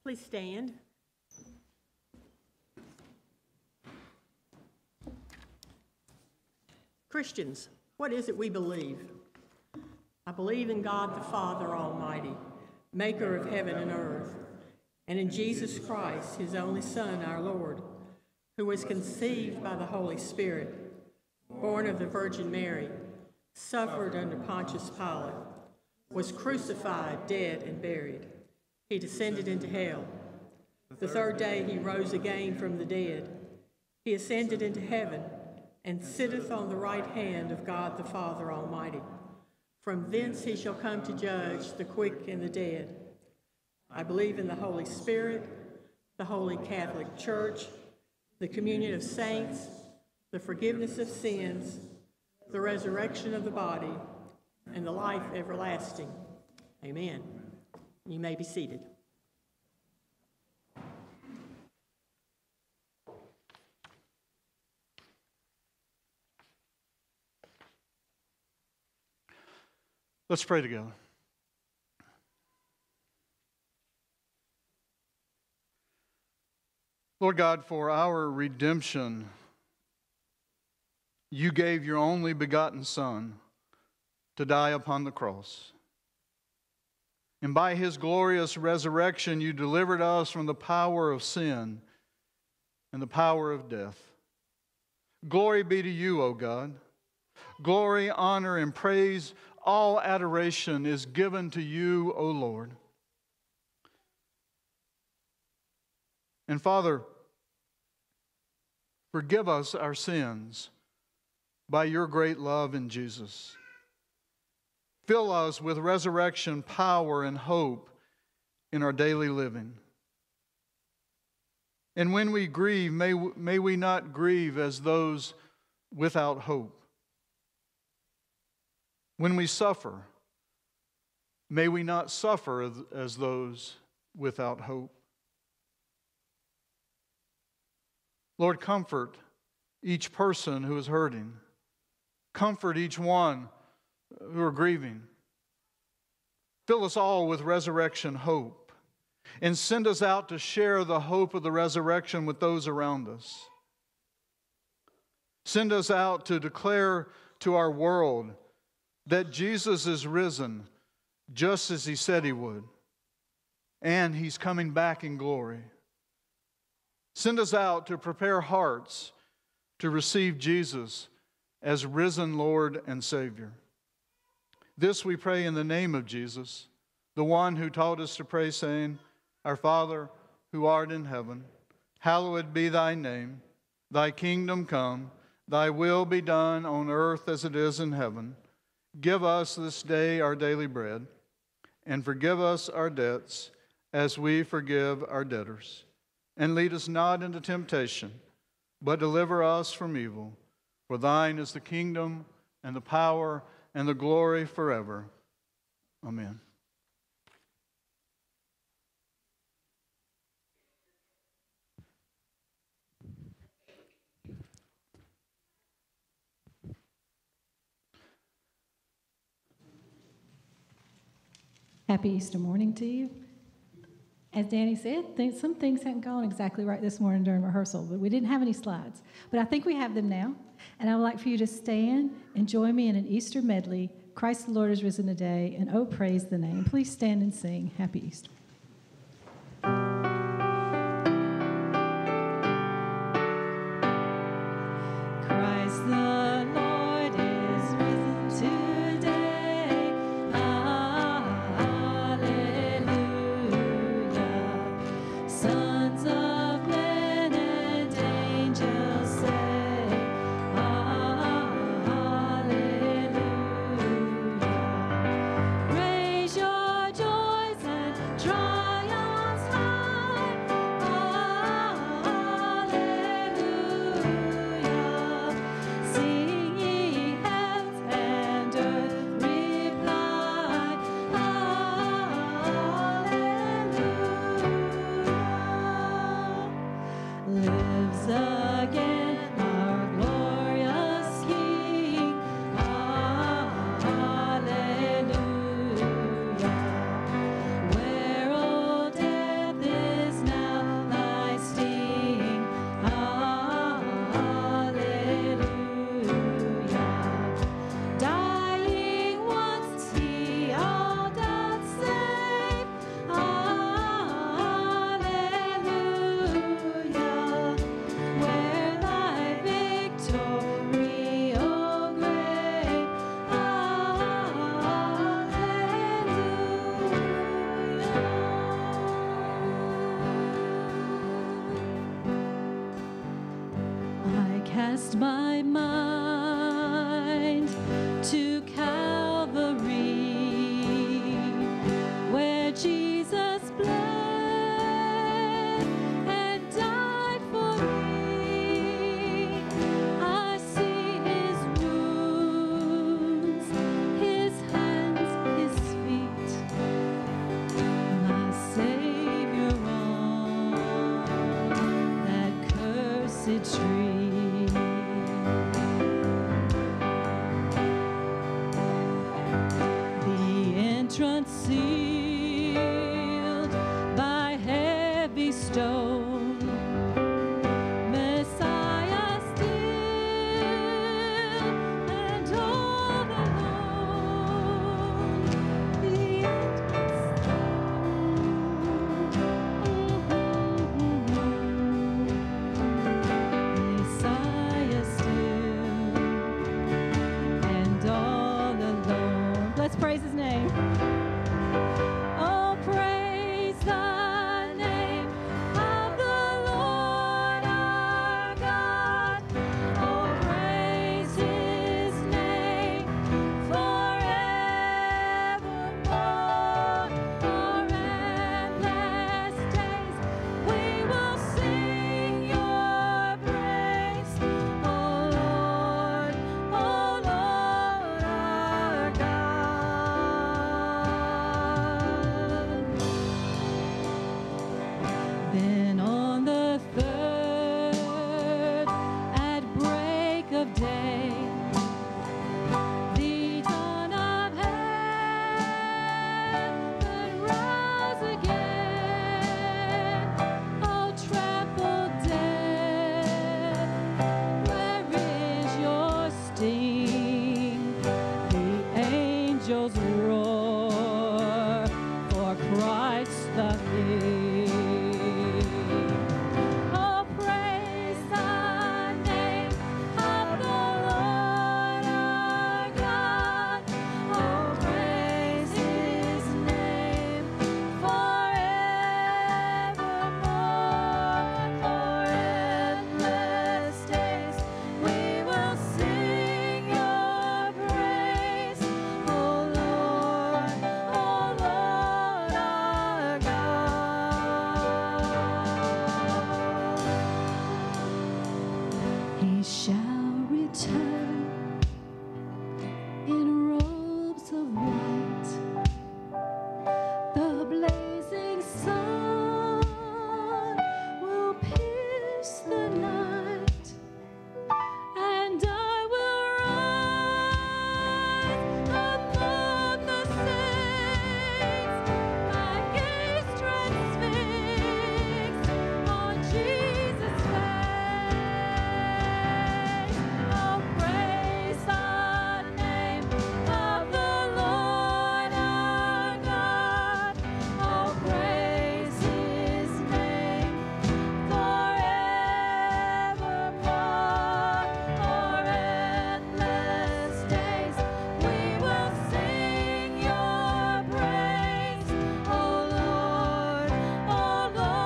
Please stand. Christians, what is it we believe? I believe in God the Father Almighty, maker of heaven and earth, and in Jesus Christ, his only Son, our Lord, who was conceived by the Holy Spirit, born of the Virgin Mary, suffered under Pontius Pilate, was crucified, dead, and buried. He descended into hell. The third day he rose again from the dead. He ascended into heaven and sitteth on the right hand of God the Father Almighty. From thence he shall come to judge the quick and the dead. I believe in the Holy Spirit, the Holy Catholic Church, the communion of saints, the forgiveness of sins, the resurrection of the body, and the life everlasting. Amen. You may be seated. Let's pray together. Lord God, for our redemption, you gave your only begotten Son to die upon the cross. And by his glorious resurrection, you delivered us from the power of sin and the power of death. Glory be to you, O God. Glory, honor, and praise, all adoration is given to you, O Lord. And Father, forgive us our sins by your great love in Jesus. Fill us with resurrection power and hope in our daily living. And when we grieve, may we not grieve as those without hope. When we suffer, may we not suffer as those without hope. Lord, comfort each person who is hurting. Comfort each one who are grieving. Fill us all with resurrection hope, and send us out to share the hope of the resurrection with those around us. Send us out to declare to our world that Jesus is risen just as he said he would, and he's coming back in glory. Send us out to prepare hearts to receive Jesus as risen Lord and Savior. This we pray in the name of Jesus, the one who taught us to pray, saying, Our Father, who art in heaven, hallowed be thy name. Thy kingdom come, thy will be done on earth as it is in heaven. Give us this day our daily bread, and forgive us our debts as we forgive our debtors. And lead us not into temptation, but deliver us from evil. For thine is the kingdom and the power and the glory forever. Amen. Happy Easter morning to you. As Danny said, some things hadn't gone exactly right this morning during rehearsal, but we didn't have any slides. But I think we have them now, and I would like for you to stand and join me in an Easter medley, Christ the Lord is risen today, and oh, praise the name. Please stand and sing Happy Easter. Christ the Lord is risen today. Hallelujah. Sons of men and angels say, hallelujah. Raise your joys and sealed by heavy stone. Messiah still and all alone. The end Messiah still and all alone. Let's praise his name. Oh, praise the name of the Lord our God. Oh, praise his name forevermore. For endless days we will sing your praise. Oh Lord our God. Then on the third, at break of day, the dawn of heaven rose again. Oh, trampled death, where is your sting? The angels roar for Christ the King. Oh, praise the name of the Lord our God. Oh, praise his name forevermore. For endless days we will sing your praise. Oh Lord our God. He shall return in robes of white. The blazing sun will pierce the night, and I will rise among the saints. My gaze transfixed on Jesus' face. Oh, praise the name of the Lord our God. Oh, praise his name forevermore. For endless days we will sing your praise. Oh Lord our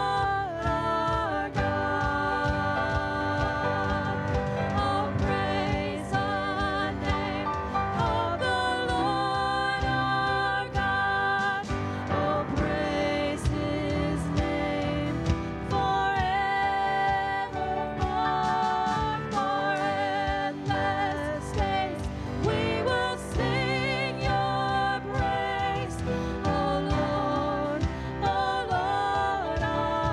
God. Oh, praise the name of the Lord our God. Oh, praise his name forevermore. For endless days we will sing your praise. Oh Lord our God.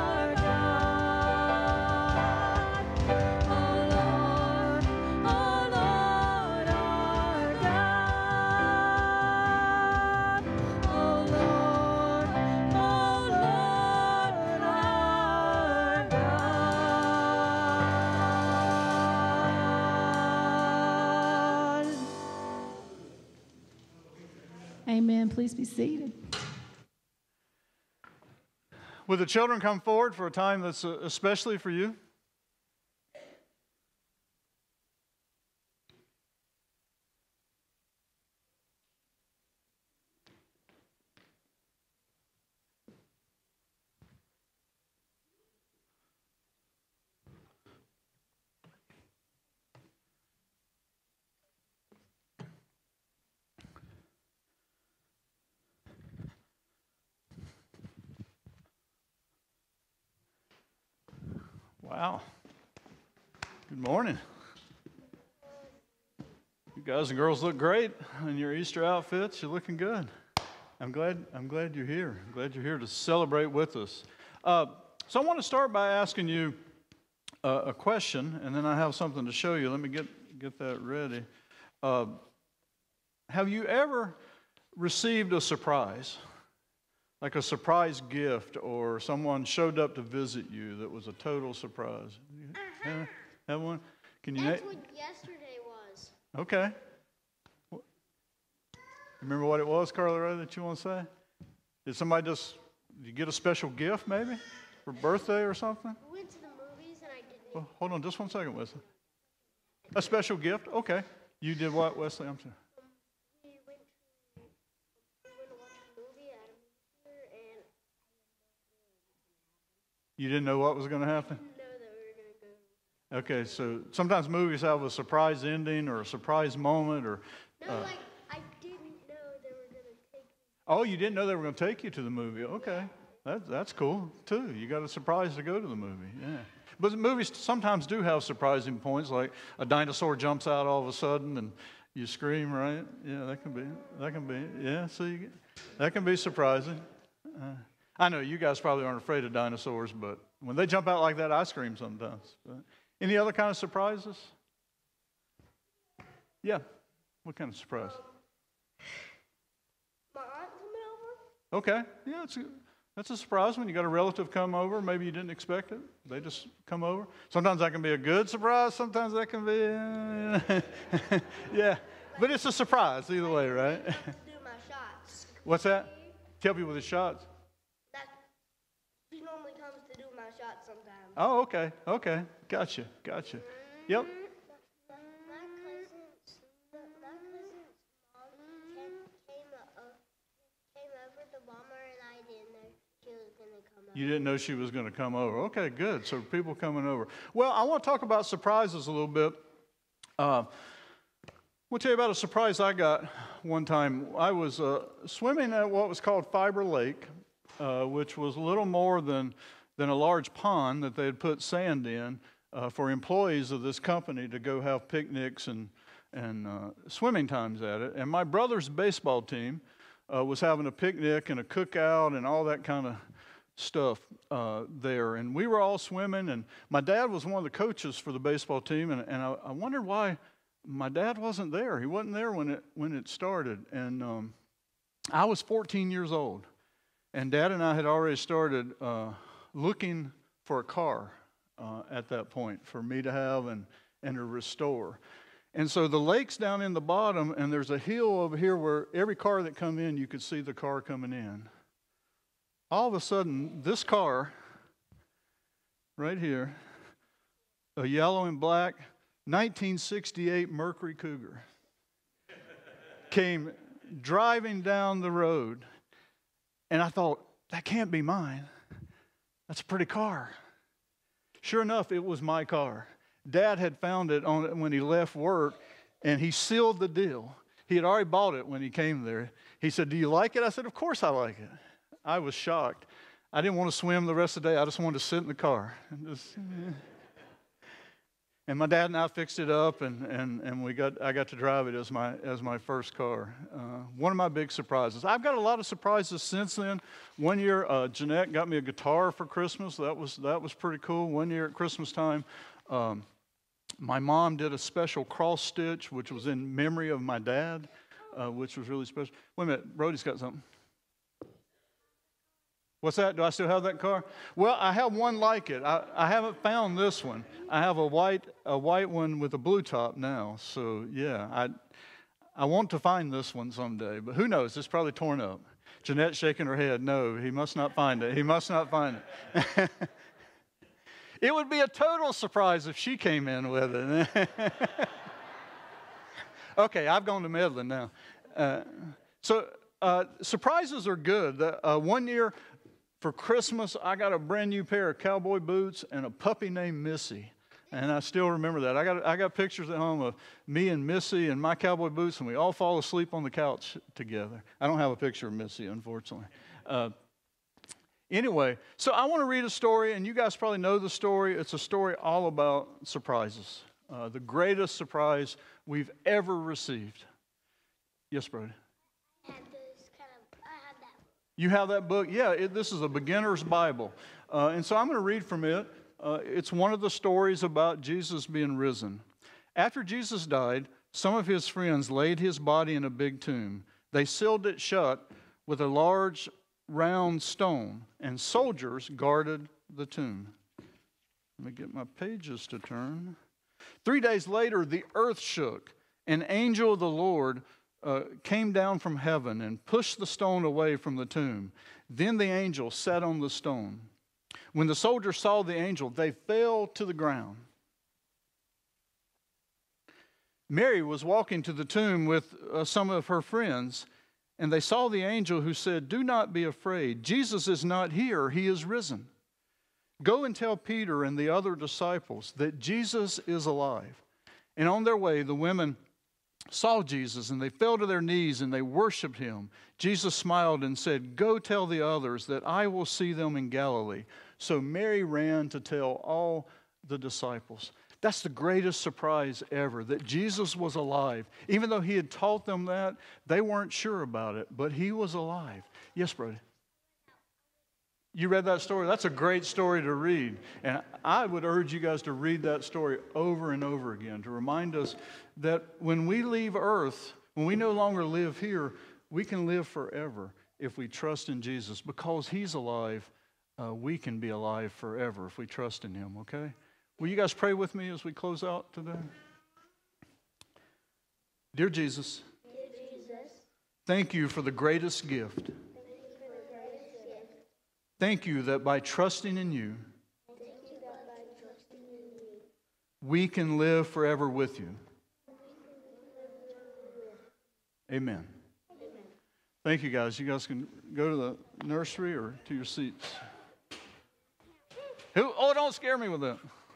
Oh Lord our God. Oh Lord our God. Amen. Please be seated. Would the children come forward for a time that's especially for you? Wow. Good morning. You guys and girls look great in your Easter outfits. You're looking good. I'm glad you're here. I'm glad you're here to celebrate with us. So I want to start by asking you a question, and then I have something to show you. Let me get that ready. Have you ever received a surprise? Like a surprise gift, or someone showed up to visit you that was a total surprise. Have one? Can you? That's what yesterday was. Okay. Remember what it was, Carla, that you want to say? Did you get a special gift maybe for birthday or something? We went to the movies and I didn't. Well, hold on just one second, Wesley. A special gift? Okay. You did what, Wesley? I'm sorry. We went to watch a movie at a movie theater and You didn't know what was going to happen? I didn't know that we were going to go. Okay, so sometimes movies have a surprise ending or a surprise moment or... No, I didn't know they were going to take me. Oh, you didn't know they were going to take you to the movie. Okay. That's cool, too. You got a surprise to go to the movie, yeah. But movies sometimes do have surprising points, like a dinosaur jumps out all of a sudden and you scream, right? Yeah, that can be, yeah, see, that can be surprising. I know you guys probably aren't afraid of dinosaurs, but when they jump out like that, I scream sometimes. But any other kind of surprises? Yeah, what kind of surprise? My aunt coming over. Okay, yeah, that's a surprise when you got a relative come over. Maybe you didn't expect it. They just come over. Sometimes that can be a good surprise. Sometimes that can be, yeah. But it's a surprise either way, right? To do my shots. What's that? Help you with the shots? She normally comes to do my shots sometimes. Oh, okay. Gotcha. Yep. My cousin's mom came over the bomber and I didn't know she was going to come over. You didn't know she was going to come over. Okay, good. So people coming over. Well, I want to talk about surprises a little bit. I'll tell you about a surprise I got one time. I was swimming at what was called Fiber Lake, which was a little more than a large pond that they had put sand in for employees of this company to go have picnics and swimming times at it. And my brother's baseball team was having a picnic and a cookout and all that kind of stuff there. And we were all swimming, and my dad was one of the coaches for the baseball team, and I wondered why my dad wasn't there. He wasn't there when it started. And I was 14 years old, and Dad and I had already started looking for a car at that point for me to have and to restore. And so the lake's down in the bottom, and there's a hill over here where every car that come in, you could see the car coming in. All of a sudden, this car right here, a yellow and black 1968 Mercury Cougar, came driving down the road. And I thought, that can't be mine. That's a pretty car. Sure enough, it was my car. Dad had found it when he left work, and he sealed the deal. He had already bought it when he came there. He said, "Do you like it?" I said, "Of course I like it." I was shocked. I didn't want to swim the rest of the day. I just wanted to sit in the car. And my dad and I fixed it up, and I got to drive it as my first car. One of my big surprises. I've got a lot of surprises since then. One year, Jeanette got me a guitar for Christmas. That was pretty cool. One year at Christmas time, my mom did a special cross stitch, which was in memory of my dad, which was really special. Wait a minute, Brody's got something. What's that? Do I still have that car? Well, I have one like it. I haven't found this one. I have a white one with a blue top now. So yeah, I want to find this one someday, but who knows? It's probably torn up. Jeanette's shaking her head. No, he must not find it. He must not find it. It would be a total surprise if she came in with it. Okay, I've gone to meddling now. Surprises are good. One year, for Christmas, I got a brand new pair of cowboy boots and a puppy named Missy. And I still remember that. I got pictures at home of me and Missy and my cowboy boots, and we all fall asleep on the couch together. I don't have a picture of Missy, unfortunately. Anyway, so I want to read a story, and you guys probably know the story. It's a story all about surprises. The greatest surprise we've ever received. Yes, Brody? You have that book? Yeah, this is a beginner's Bible. And so I'm going to read from it. It's one of the stories about Jesus being risen. After Jesus died, some of his friends laid his body in a big tomb. They sealed it shut with a large round stone, and soldiers guarded the tomb. Let me get my pages to turn. 3 days later, the earth shook. An angel of the Lord came down from heaven and pushed the stone away from the tomb. Then the angel sat on the stone. When the soldiers saw the angel, they fell to the ground. Mary was walking to the tomb with some of her friends, and they saw the angel who said, "Do not be afraid. Jesus is not here. He is risen. Go and tell Peter and the other disciples that Jesus is alive." And on their way, the women saw Jesus, and they fell to their knees, and they worshiped him. Jesus smiled and said, "Go tell the others that I will see them in Galilee." So Mary ran to tell all the disciples. That's the greatest surprise ever, that Jesus was alive. Even though he had taught them that, they weren't sure about it, but he was alive. Yes, Brody? You read that story? That's a great story to read. And I would urge you guys to read that story over and over again to remind us that when we leave earth, when we no longer live here, we can live forever if we trust in Jesus. Because he's alive, we can be alive forever if we trust in him, okay? Will you guys pray with me as we close out today? Dear Jesus, thank you for the greatest gift. Thank you that by trusting in you, we can live forever with you. Amen. Thank you, guys. You guys can go to the nursery or to your seats. Oh, don't scare me with that.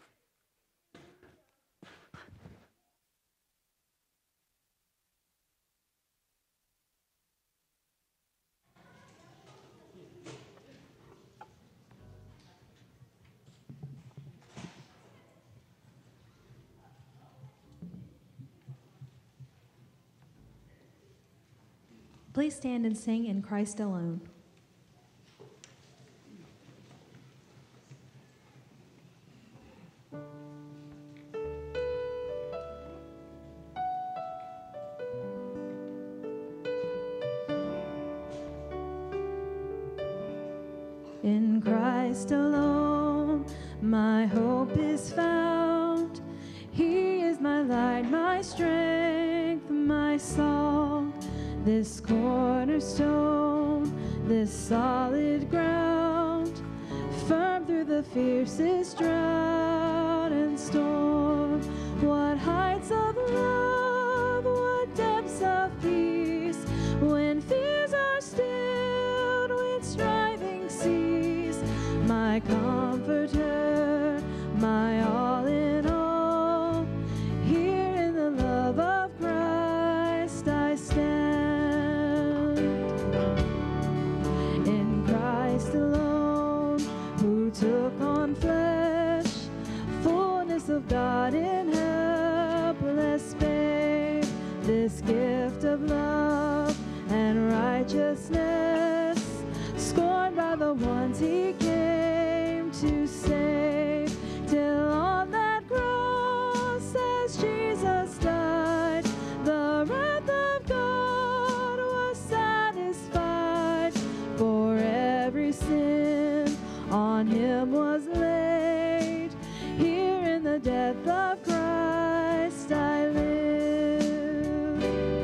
Please stand and sing In Christ Alone. In Christ alone, my hope is found. He is my light, my strength, my song. This cornerstone, this solid ground, firm through the fiercest drought and storm. What heights of love, what depths of peace, when fears are stilled, when striving cease. My comforter, my all in all, here in the love of Christ I stand. Took on flesh, fullness of God in helpless babe. This gift of love and righteousness, scorned by the ones he came to save. Till on that cross, as Jesus died, the wrath of God was satisfied. For every sin on him was laid. Here in the death of Christ I live.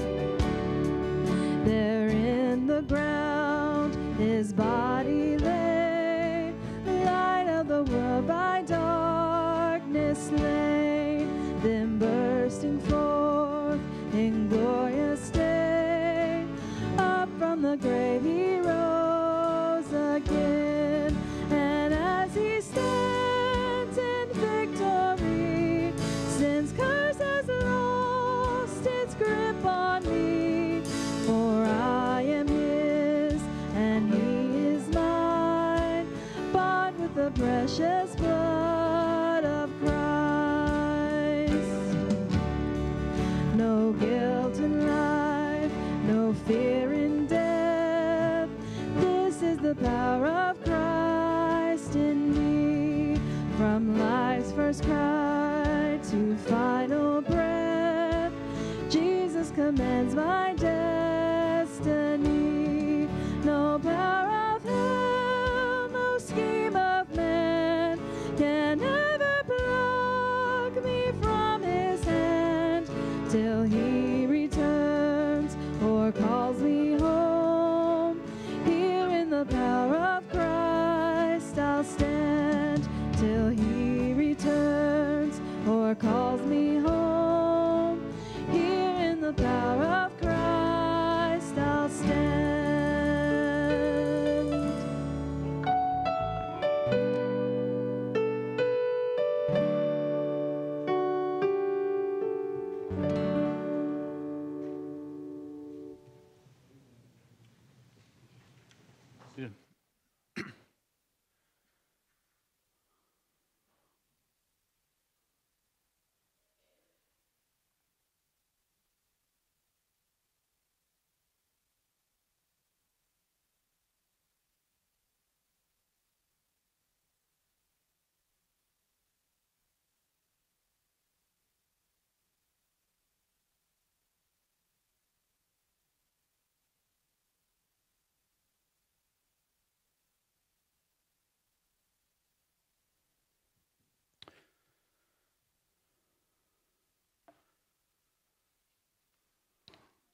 There in the ground his body lay, light of the world by darkness slain. Then bursting forth in glorious day, up from the grave he rose again. And as he stands in victory, sin's curse has lost its grip on me. For I am his and he is mine, bought with the precious blood of Christ. No guilt in life, no fear in death. This is the power of Christ in me. From life's first cry to final breath, Jesus commands my destiny. No power of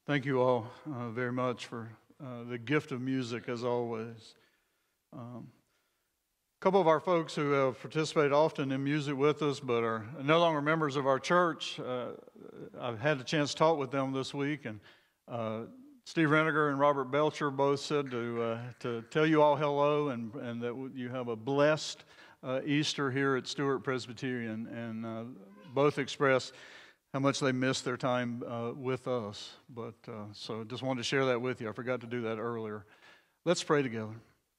Thank you all very much for the gift of music, as always. A couple of our folks who have participated often in music with us but are no longer members of our church, I've had a chance to talk with them this week, and Steve Reniger and Robert Belcher both said to tell you all hello and that you have a blessed Easter here at Stewart Presbyterian, and both expressed how much they missed their time with us. But so just wanted to share that with you. I forgot to do that earlier. Let's pray together.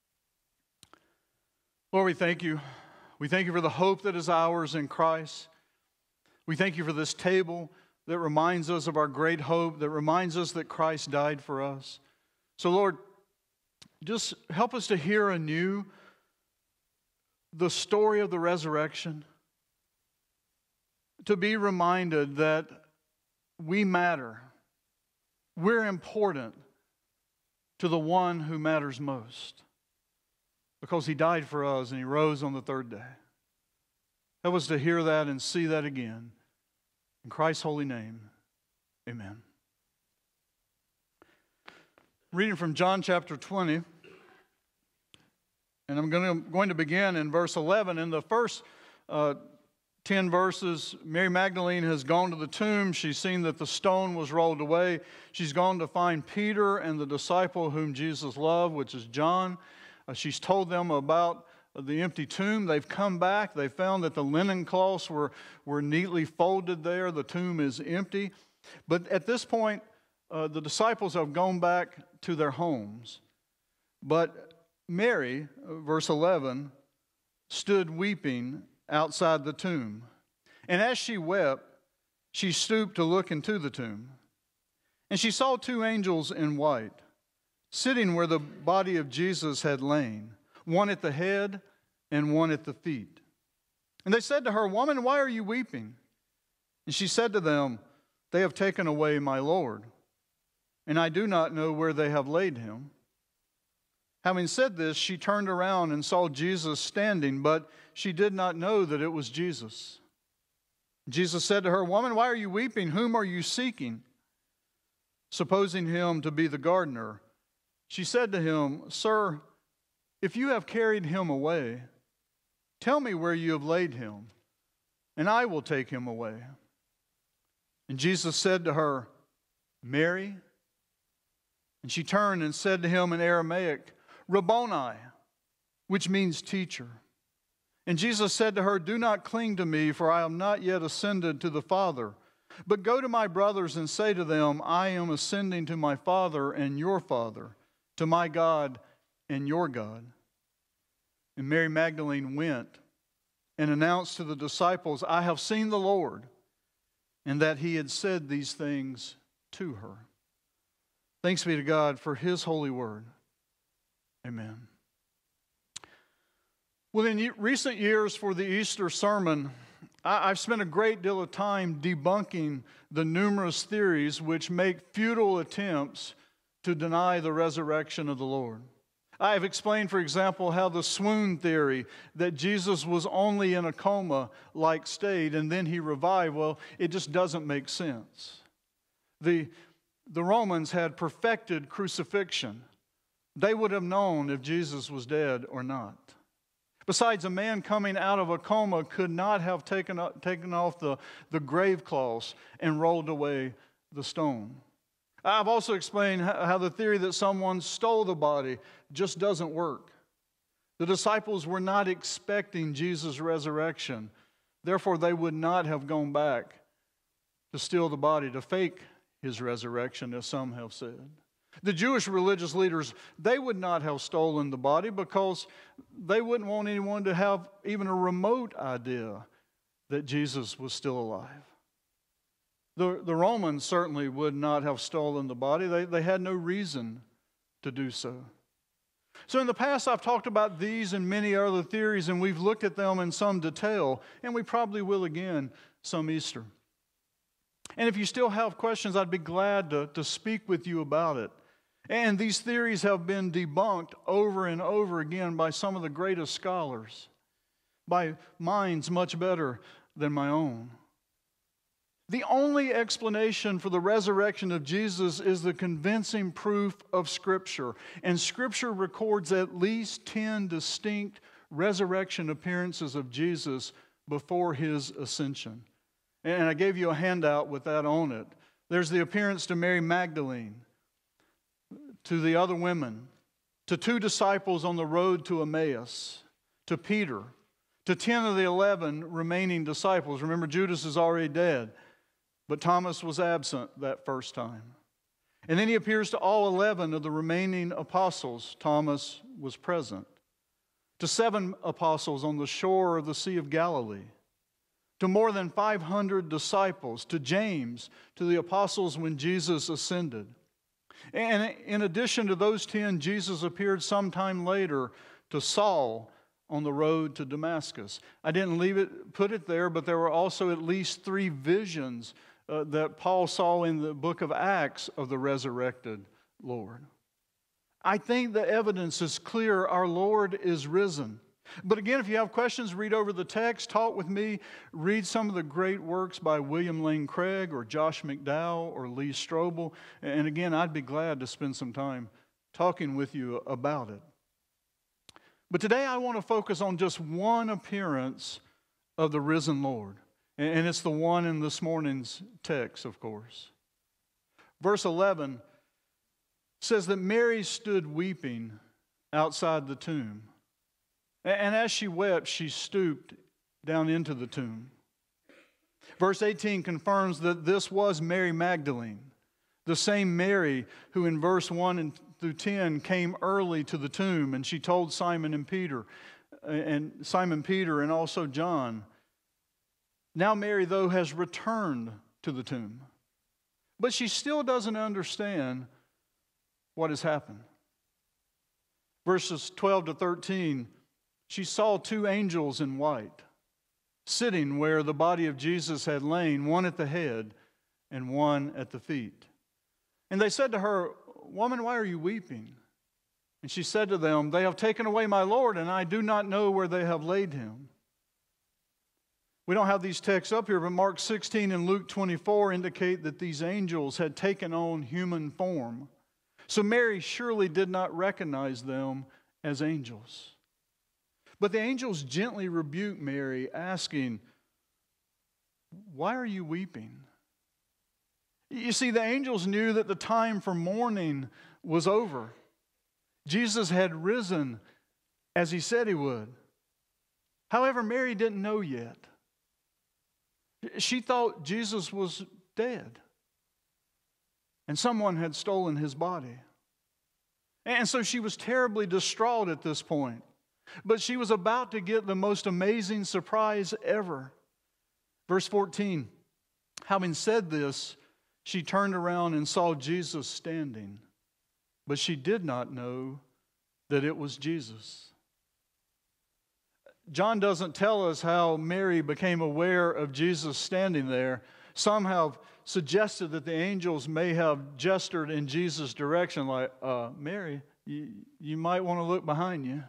Lord, we thank you. We thank you for the hope that is ours in Christ. We thank you for this table that reminds us of our great hope, that reminds us that Christ died for us. So, Lord, just help us to hear anew the story of the resurrection, to be reminded that we matter. We're important to the one who matters most because he died for us and he rose on the third day. Help us to hear that and see that again. In Christ's holy name, amen. Reading from John chapter 20, and I'm going to begin in verse 11. In the first 10 verses, Mary Magdalene has gone to the tomb. She's seen that the stone was rolled away. She's gone to find Peter and the disciple whom Jesus loved, which is John. She's told them about the empty tomb. They've come back. They found that the linen cloths were neatly folded there. The tomb is empty. But at this point, the disciples have gone back to their homes. But Mary, verse 11, stood weeping outside the tomb. And as she wept, she stooped to look into the tomb. And she saw two angels in white, sitting where the body of Jesus had lain, one at the head and one at the feet. And they said to her, "Woman, why are you weeping?" And she said to them, "They have taken away my Lord, and I do not know where they have laid him." Having said this, she turned around and saw Jesus standing, but she did not know that it was Jesus. Jesus said to her, "Woman, why are you weeping? Whom are you seeking?" Supposing him to be the gardener, she said to him, "Sir, if you have carried him away, tell me where you have laid him, and I will take him away." And Jesus said to her, "Mary." And she turned and said to him in Aramaic, "Rabboni," which means teacher. And Jesus said to her, "Do not cling to me, for I am not yet ascended to the Father. But go to my brothers and say to them, I am ascending to my Father and your Father, to my God and your God." And Mary Magdalene went and announced to the disciples, "I have seen the Lord," and that he had said these things to her. Thanks be to God for his holy word. Amen. Well, in recent years for the Easter sermon, I've spent a great deal of time debunking the numerous theories which make futile attempts to deny the resurrection of the Lord. I have explained, for example, how the swoon theory, that Jesus was only in a coma-like state and then he revived, well, it just doesn't make sense. The Romans had perfected crucifixion. They would have known if Jesus was dead or not. Besides, a man coming out of a coma could not have taken off the grave cloths and rolled away the stone. I've also explained how the theory that someone stole the body just doesn't work. The disciples were not expecting Jesus' resurrection. Therefore, they would not have gone back to steal the body, to fake his resurrection, as some have said. The Jewish religious leaders, they would not have stolen the body because they wouldn't want anyone to have even a remote idea that Jesus was still alive. The Romans certainly would not have stolen the body. They had no reason to do so. So in the past, I've talked about these and many other theories, and we've looked at them in some detail, and we probably will again some Easter. And if you still have questions, I'd be glad to speak with you about it. And these theories have been debunked over and over again by some of the greatest scholars, by minds much better than my own. The only explanation for the resurrection of Jesus is the convincing proof of Scripture. And Scripture records at least 10 distinct resurrection appearances of Jesus before his ascension. And I gave you a handout with that on it. There's the appearance to Mary Magdalene, to the other women, to 2 disciples on the road to Emmaus, to Peter, to 10 of the 11 remaining disciples. Remember, Judas is already dead, but Thomas was absent that first time. And then he appears to all 11 of the remaining apostles. Thomas was present. To 7 apostles on the shore of the Sea of Galilee. To more than 500 disciples. To James, to the apostles when Jesus ascended. And in addition to those 10, Jesus appeared sometime later to Saul on the road to Damascus. I didn't put it there, but there were also at least 3 visions that Paul saw in the book of Acts of the resurrected Lord. I think the evidence is clear. Our Lord is risen. But again, if you have questions, read over the text, talk with me, read some of the great works by William Lane Craig or Josh McDowell or Lee Strobel. And again, I'd be glad to spend some time talking with you about it. But today I want to focus on just one appearance of the risen Lord. And it's the one in this morning's text, of course. Verse 11 says that Mary stood weeping outside the tomb. And as she wept, she stooped down into the tomb. Verse 18 confirms that this was Mary Magdalene, the same Mary who in verse 1 through 10 came early to the tomb, and she told Simon Peter and also John. Now Mary, though, has returned to the tomb, but she still doesn't understand what has happened. Verses 12 to 13, she saw 2 angels in white, sitting where the body of Jesus had lain, one at the head and one at the feet. And they said to her, "Woman, why are you weeping?" And she said to them, "They have taken away my Lord, and I do not know where they have laid him." We don't have these texts up here, but Mark 16 and Luke 24 indicate that these angels had taken on human form. So Mary surely did not recognize them as angels. But the angels gently rebuked Mary, asking, "Why are you weeping?" You see, the angels knew that the time for mourning was over. Jesus had risen as he said he would. However, Mary didn't know yet. She thought Jesus was dead and someone had stolen his body. And so she was terribly distraught at this point. But she was about to get the most amazing surprise ever. Verse 14, having said this, she turned around and saw Jesus standing, but she did not know that it was Jesus. John doesn't tell us how Mary became aware of Jesus standing there. Some have suggested that the angels may have gestured in Jesus' direction, like, Mary, you might want to look behind you.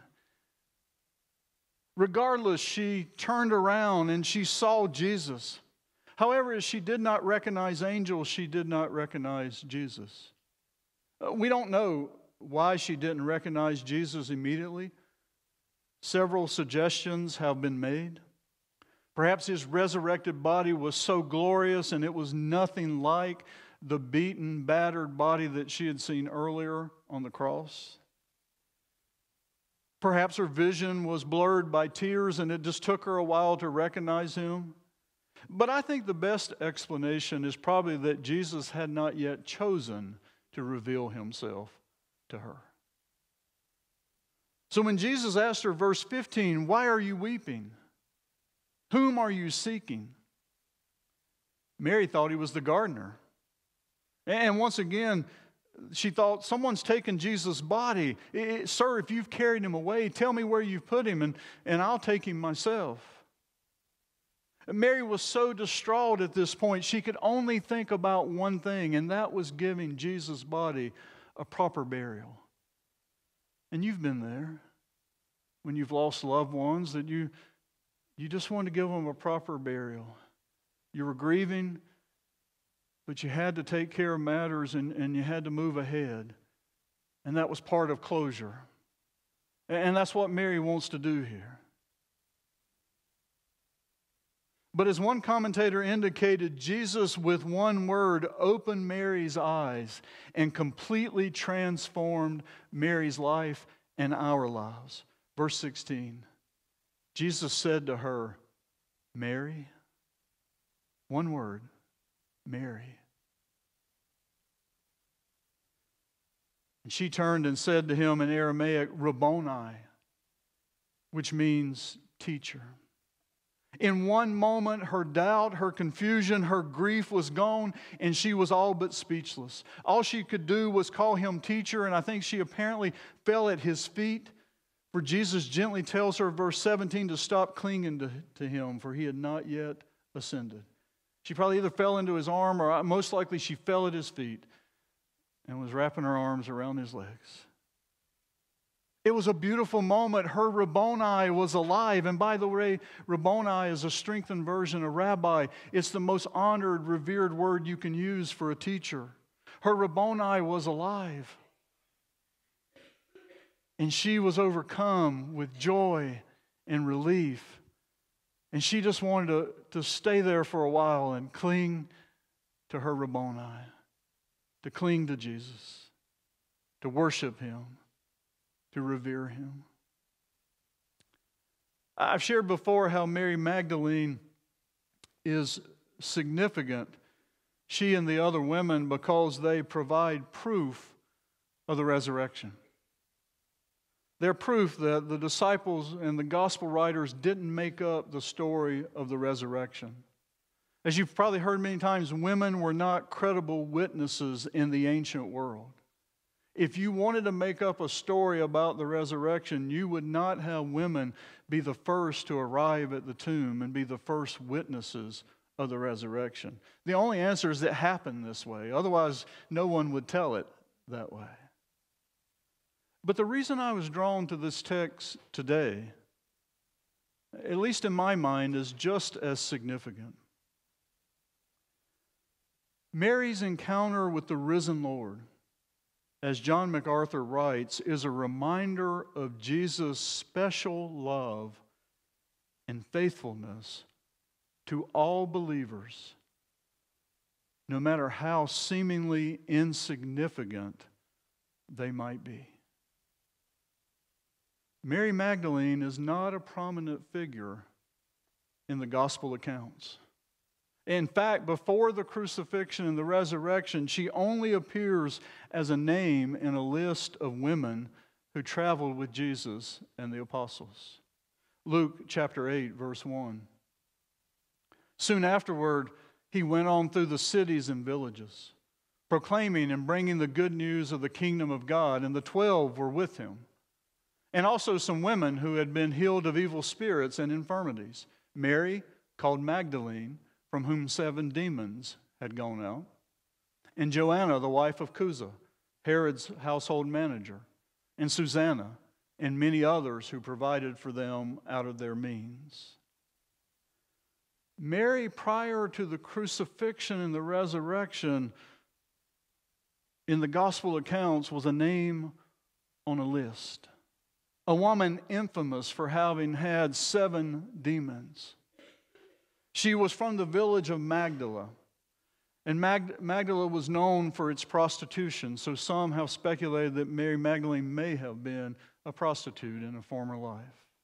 Regardless, she turned around and she saw Jesus. However, as she did not recognize angels, she did not recognize Jesus. We don't know why she didn't recognize Jesus immediately. Several suggestions have been made. Perhaps his resurrected body was so glorious and it was nothing like the beaten, battered body that she had seen earlier on the cross. Perhaps her vision was blurred by tears and it just took her a while to recognize him. But I think the best explanation is probably that Jesus had not yet chosen to reveal himself to her. So when Jesus asked her, verse 15, "Why are you weeping? Whom are you seeking?" Mary thought he was the gardener. And once again, she thought, someone's taken Jesus' body. Sir, if you've carried him away, tell me where you've put him and I'll take him myself. Mary was so distraught at this point, she could only think about one thing, and that was giving Jesus' body a proper burial. And you've been there when you've lost loved ones that you just wanted to give them a proper burial. You were grieving, but you had to take care of matters and you had to move ahead. And that was part of closure. And that's what Mary wants to do here. But as one commentator indicated, Jesus, with one word, opened Mary's eyes and completely transformed Mary's life and our lives. Verse 16, Jesus said to her, Mary, one word, Mary. And she turned and said to him in Aramaic, Rabboni, which means teacher. In one moment, her doubt, her confusion, her grief was gone, and she was all but speechless. All she could do was call him teacher, and I think she apparently fell at his feet, for Jesus gently tells her, verse 17, to stop clinging to him, for he had not yet ascended. She probably either fell into his arm, or most likely she fell at his feet and was wrapping her arms around his legs. It was a beautiful moment. Her Rabboni was alive. And by the way, Rabboni is a strengthened version of rabbi. It's the most honored, revered word you can use for a teacher. Her Rabboni was alive. And she was overcome with joy and relief. And she just wanted to stay there for a while and cling to her Rabboni, to cling to Jesus, to worship him, to revere him. I've shared before how Mary Magdalene is significant, she and the other women, because they provide proof of the resurrection. They're proof that the disciples and the gospel writers didn't make up the story of the resurrection. As you've probably heard many times, women were not credible witnesses in the ancient world. If you wanted to make up a story about the resurrection, you would not have women be the first to arrive at the tomb and be the first witnesses of the resurrection. The only answer is that it happened this way. Otherwise, no one would tell it that way. But the reason I was drawn to this text today, at least in my mind, is just as significant. Mary's encounter with the risen Lord, as John MacArthur writes, is a reminder of Jesus' special love and faithfulness to all believers, no matter how seemingly insignificant they might be. Mary Magdalene is not a prominent figure in the gospel accounts. In fact, before the crucifixion and the resurrection, she only appears as a name in a list of women who traveled with Jesus and the apostles. Luke chapter 8, verse 1. Soon afterward, he went on through the cities and villages, proclaiming and bringing the good news of the kingdom of God, and the 12 were with him. And also some women who had been healed of evil spirits and infirmities. Mary, called Magdalene, from whom 7 demons had gone out, and Joanna, the wife of Chuza, Herod's household manager, and Susanna, and many others who provided for them out of their means. Mary, prior to the crucifixion and the resurrection, in the gospel accounts, was a name on a list. A woman infamous for having had 7 demons. She was from the village of Magdala, and Magdala was known for its prostitution, so some have speculated that Mary Magdalene may have been a prostitute in a former life.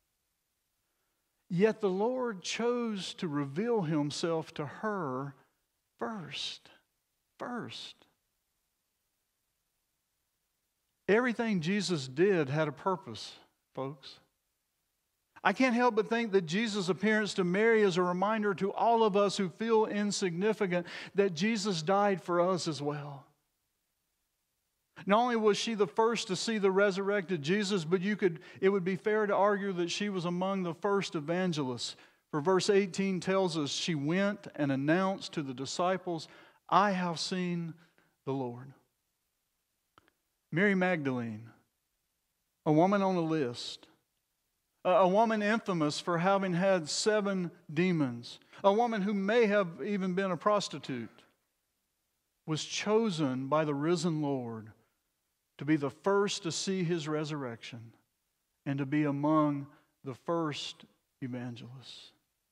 Yet the Lord chose to reveal himself to her first. Everything Jesus did had a purpose, folks. I can't help but think that Jesus' appearance to Mary is a reminder to all of us who feel insignificant that Jesus died for us as well. Not only was she the first to see the resurrected Jesus, but it would be fair to argue that she was among the first evangelists. For verse 18 tells us she went and announced to the disciples, I have seen the Lord. Mary Magdalene, a woman on the list, a woman infamous for having had 7 demons. A woman who may have even been a prostitute. was chosen by the risen Lord to be the first to see his resurrection and to be among the first evangelists.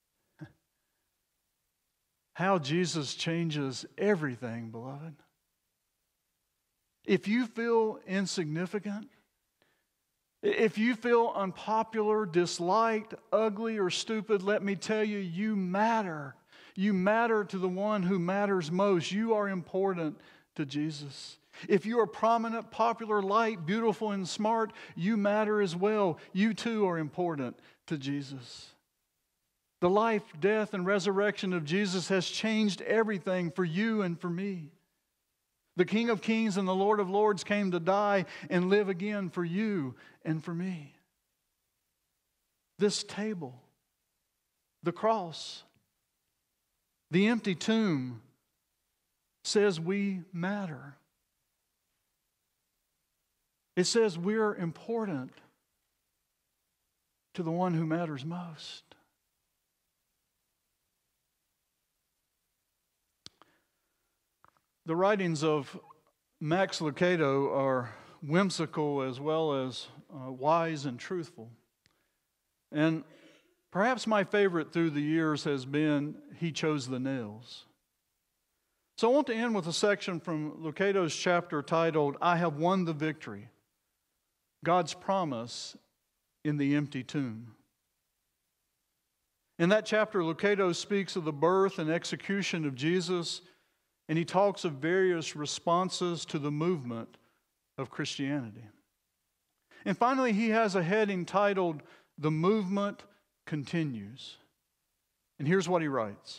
How Jesus changes everything, beloved. If you feel insignificant, if you feel unpopular, disliked, ugly, or stupid, let me tell you, you matter. You matter to the one who matters most. You are important to Jesus. If you are prominent, popular, light, beautiful, and smart, you matter as well. You too are important to Jesus. The life, death, and resurrection of Jesus has changed everything for you and for me. The King of Kings and the Lord of Lords came to die and live again for you and for me. This table, the cross, the empty tomb says we matter. It says we're important to the one who matters most. The writings of Max Lucado are whimsical as well as wise and truthful. And perhaps my favorite through the years has been He Chose the Nails. So I want to end with a section from Lucado's chapter titled, I Have Won the Victory, God's Promise in the Empty Tomb. In that chapter, Lucado speaks of the birth and execution of Jesus, and he talks of various responses to the movement of Christianity. And finally, he has a heading titled, The Movement Continues. And here's what he writes.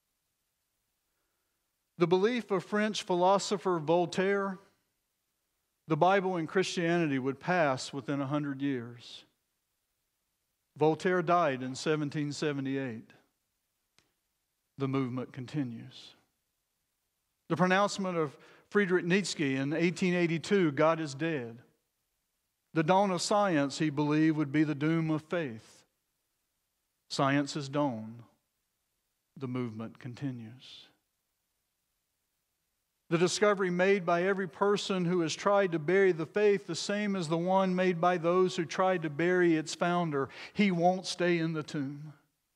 The belief of French philosopher Voltaire, the Bible and Christianity would pass within 100 years. Voltaire died in 1778. The movement continues. The pronouncement of Friedrich Nietzsche in 1882, God is dead. The dawn of science, he believed, would be the doom of faith. Science is dawn. The movement continues. The discovery made by every person who has tried to bury the faith, the same as the one made by those who tried to bury its founder. He won't stay in the tomb.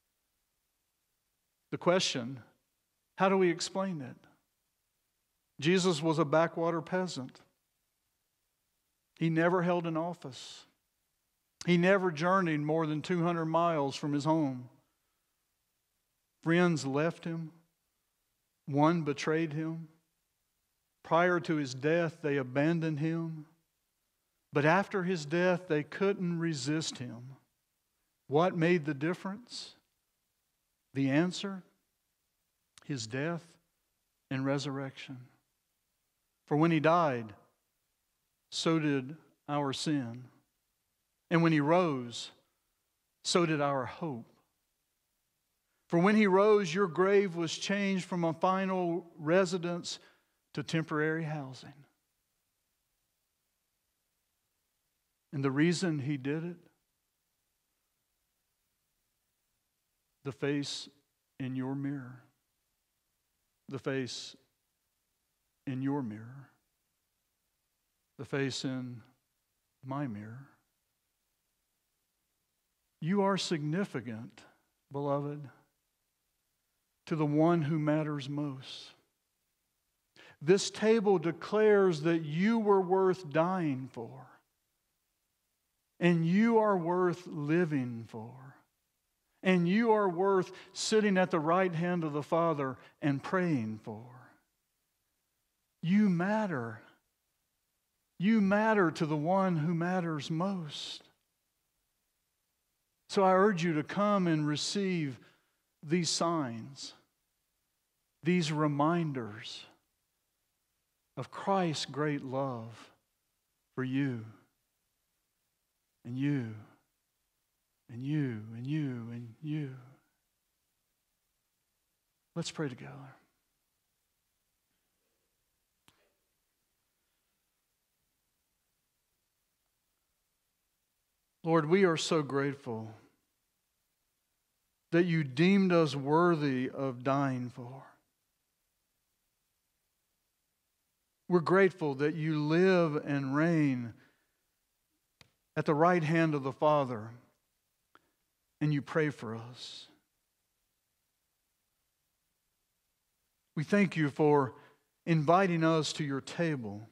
The question, how do we explain it? Jesus was a backwater peasant. He never held an office. He never journeyed more than 200 miles from his home. Friends left him. One betrayed him. Prior to his death, they abandoned him. But after his death, they couldn't resist him. What made the difference? The answer? His death and resurrection. For when he died, so did our sin. And when he rose, so did our hope. For when he rose, your grave was changed from a final residence to temporary housing. And the reason he did it? The face in your mirror. The face in your mirror. The face in my mirror. You are significant, beloved, to the one who matters most. This table declares that you were worth dying for, and you are worth living for, and you are worth sitting at the right hand of the Father and praying for. You matter. You matter to the one who matters most. So I urge you to come and receive these signs, these reminders of Christ's great love for you and you and you and you and you. Let's pray together. Lord, we are so grateful that you deemed us worthy of dying for. We're grateful that you live and reign at the right hand of the Father, and you pray for us. We thank you for inviting us to your table.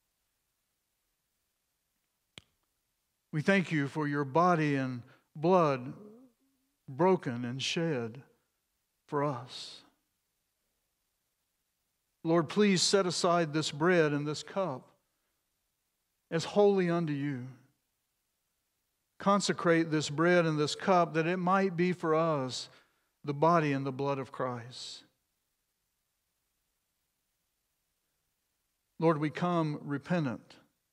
We thank you for your body and blood broken and shed for us. Lord, please set aside this bread and this cup as holy unto you. Consecrate this bread and this cup that it might be for us the body and the blood of Christ. Lord, we come repentant.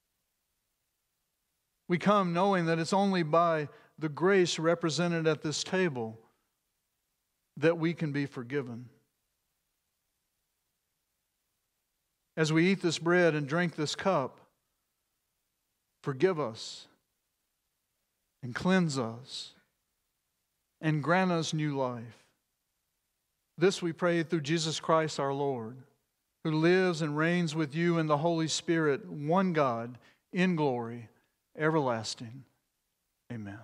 We come knowing that it's only by the grace represented at this table that we can be forgiven. As we eat this bread and drink this cup, forgive us and cleanse us and grant us new life. This we pray through Jesus Christ our Lord, who lives and reigns with you in the Holy Spirit, one God, in glory, everlasting. Amen.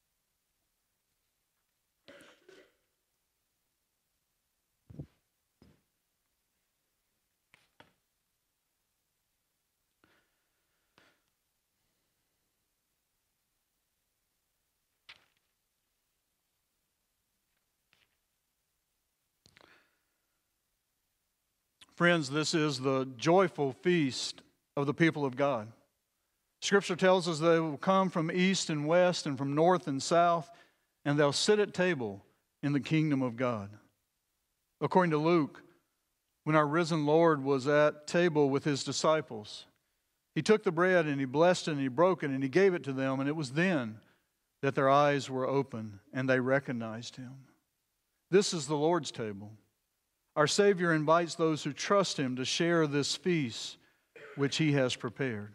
Friends, this is the joyful feast of the people of God. Scripture tells us they will come from east and west and from north and south, and they'll sit at table in the kingdom of God. According to Luke, when our risen Lord was at table with his disciples, he took the bread and he blessed it and he broke it and he gave it to them, and it was then that their eyes were open and they recognized him. This is the Lord's table. Our Savior invites those who trust him to share this feast which he has prepared.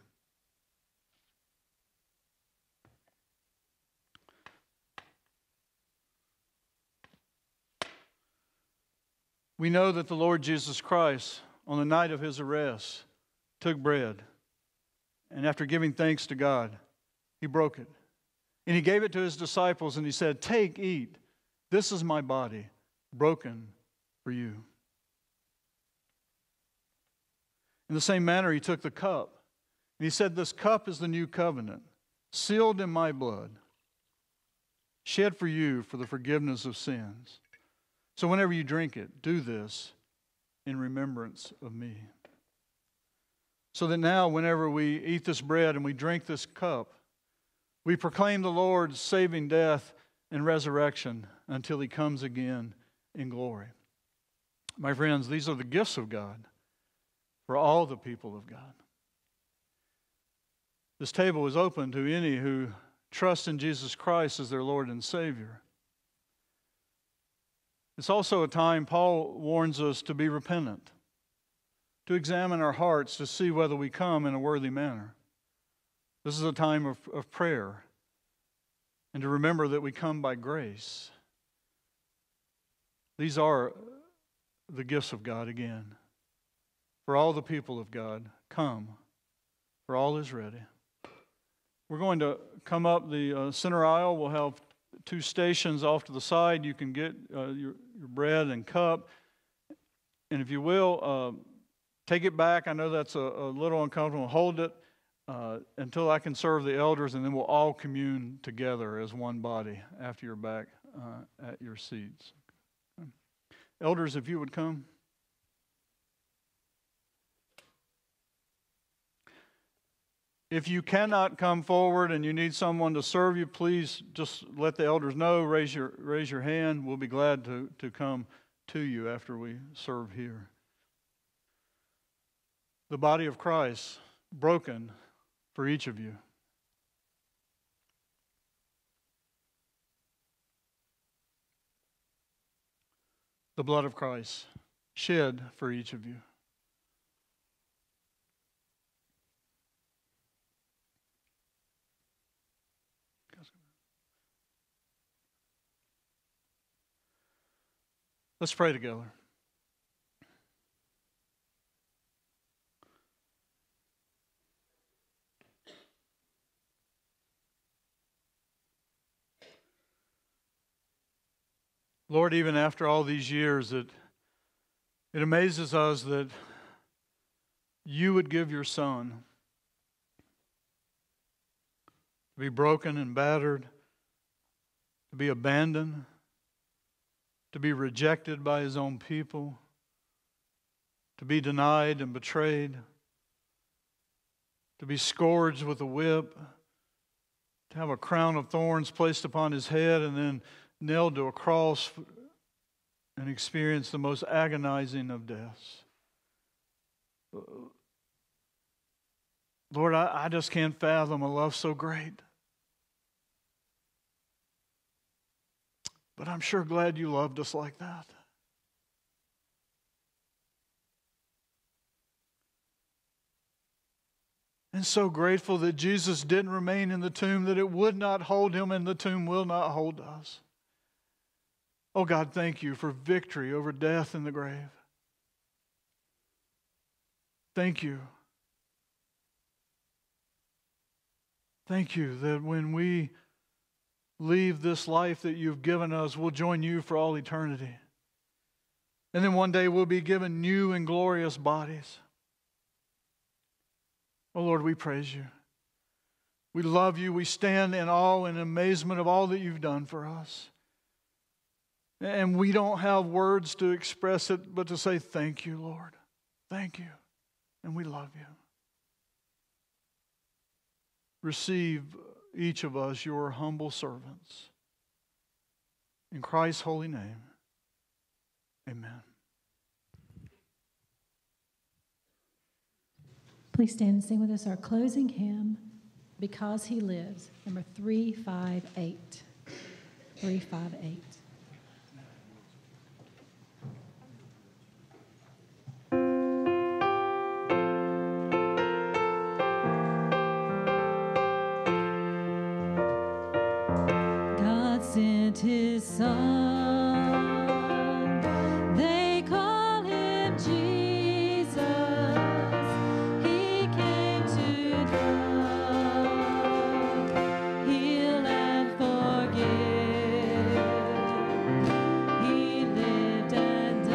We know that the Lord Jesus Christ, on the night of his arrest, took bread, and after giving thanks to God, he broke it. And he gave it to his disciples, and he said, "Take, eat. This is my body, broken for you." In the same manner, he took the cup, and he said, "This cup is the new covenant, sealed in my blood, shed for you for the forgiveness of sins. So whenever you drink it, do this in remembrance of me." So that now, whenever we eat this bread and we drink this cup, we proclaim the Lord's saving death and resurrection until he comes again in glory. My friends, these are the gifts of God for all the people of God. This table is open to any who trust in Jesus Christ as their Lord and Savior. It's also a time Paul warns us to be repentant, to examine our hearts to see whether we come in a worthy manner. This is a time of prayer, and to remember that we come by grace. These are the gifts of God again. For all the people of God, come, for all is ready. We're going to come up the center aisle. We'll have two stations off to the side. You can get your bread and cup. And if you will, take it back. I know that's a little uncomfortable. Hold it until I can serve the elders, and then we'll all commune together as one body after you're back at your seats. Elders, if you would come. If you cannot come forward and you need someone to serve you, please just let the elders know. Raise your hand. We'll be glad to come to you after we serve here. The body of Christ broken for each of you. The blood of Christ shed for each of you. Let's pray together. Lord, even after all these years, it amazes us that you would give your Son to be broken and battered, to be abandoned, to be rejected by his own people, to be denied and betrayed, to be scourged with a whip, to have a crown of thorns placed upon his head and then nailed to a cross and experience the most agonizing of deaths. Lord, I just can't fathom a love so great. But I'm sure glad you loved us like that. And so grateful that Jesus didn't remain in the tomb, that it would not hold him and the tomb will not hold us. Oh God, thank you for victory over death and the grave. Thank you. Thank you that when we leave this life that you've given us, we'll join you for all eternity. And then one day we'll be given new and glorious bodies. Oh Lord, we praise you. We love you. We stand in awe and amazement of all that you've done for us. And we don't have words to express it, but to say thank you, Lord. Thank you. And we love you. Receive each of us your humble servants. In Christ's holy name, amen. Please stand and sing with us our closing hymn, Because He Lives, number 358. 358. Sent his Son, they call him Jesus. He came to die, heal and forgive. He lived and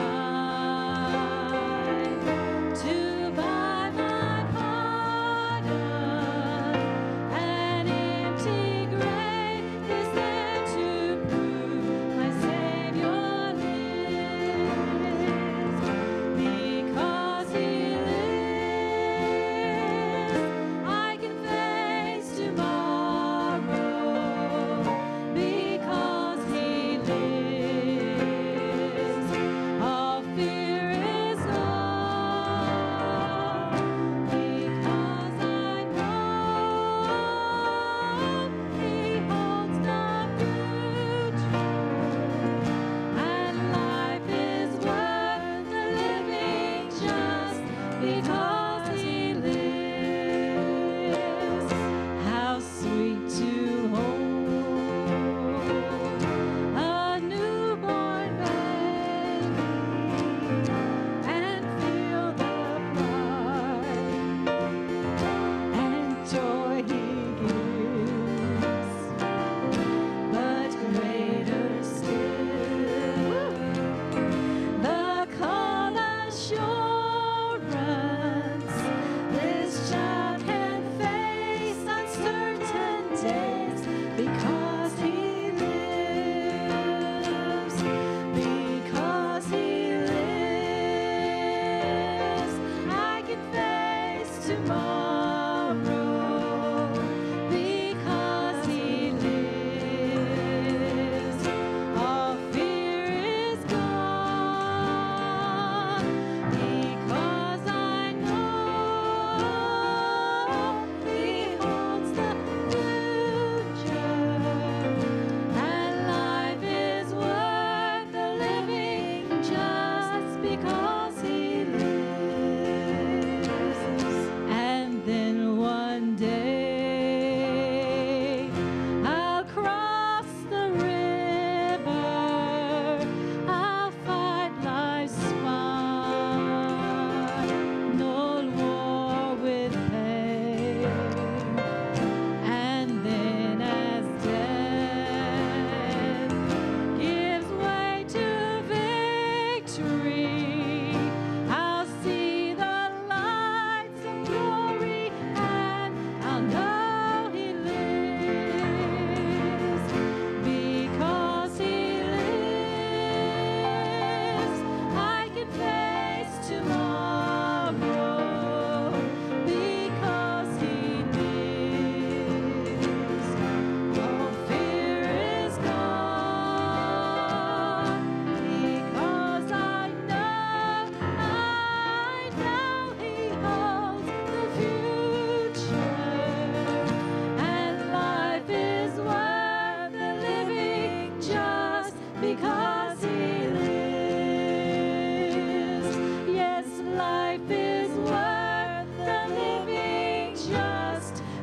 died to buy my pardon. An empty grave is there to prove my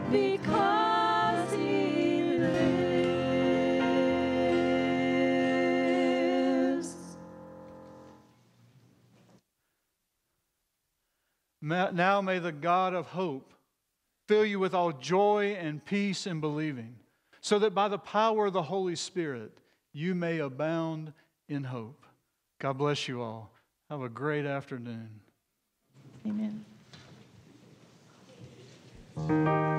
because He lives. Now may the God of hope fill you with all joy and peace in believing, so that by the power of the Holy Spirit you may abound in hope. God bless you all. Have a great afternoon. Amen.